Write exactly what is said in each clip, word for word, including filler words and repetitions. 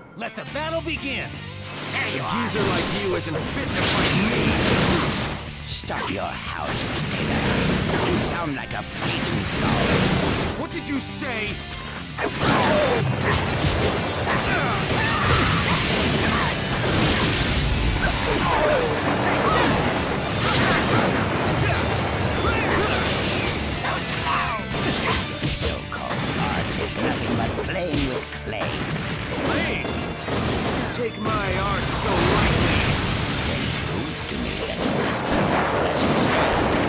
Let the battle begin! There you are! A geezer like you isn't fit to fight me! Stop your howling, Taylor. You sound like a beaten dog. What did you say? So-called art is nothing but playing with clay. Hey! Take my art so lightly. Then prove to me that it's as powerful as you say.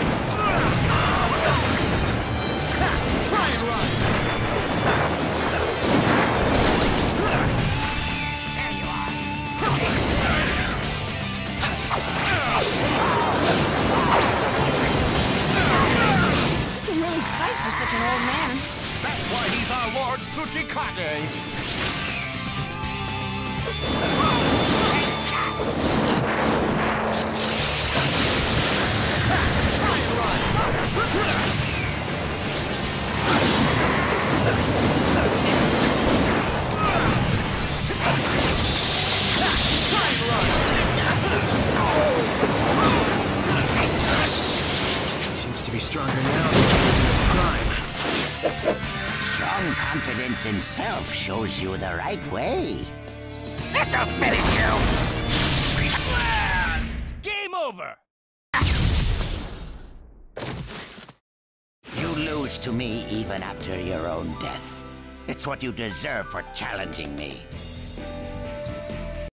Try and run! There you are. You can really fight for such an old man. That's why he's our Lord Tsuchikage! Seems to be stronger now than he was in his prime. Strong confidence in self shows you the right way. This'll finish you! Blast! Game over! You lose to me even after your own death. It's what you deserve for challenging me.